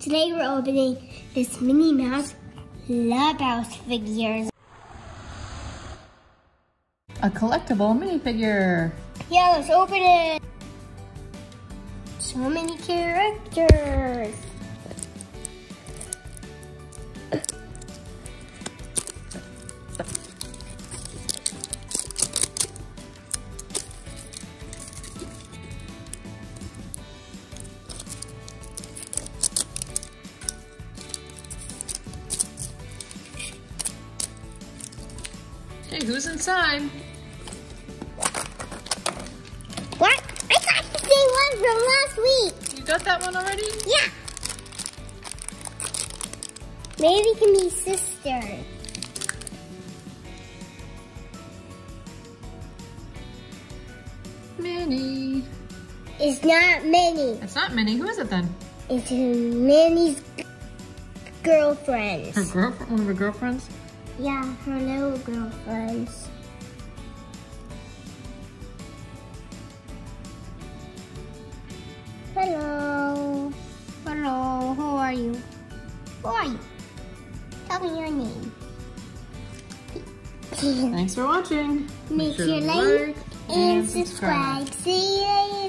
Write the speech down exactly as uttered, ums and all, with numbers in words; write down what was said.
Today we're opening this Minnie Mouse Love House figures. A collectible minifigure. Yeah, let's open it. So many characters. Hey, who's inside? What? I got the same one from last week. You got that one already? Yeah. Maybe we can be sisters. Minnie. It's not Minnie. It's not Minnie. Who is it then? It's Minnie's girlfriend. Her girlfriend? One of her girlfriends? Yeah, her little girlfriends. Hello. Hello, who are you? Who are you? Tell me your name. Thanks for watching. Make sure sure to like and subscribe. See you later.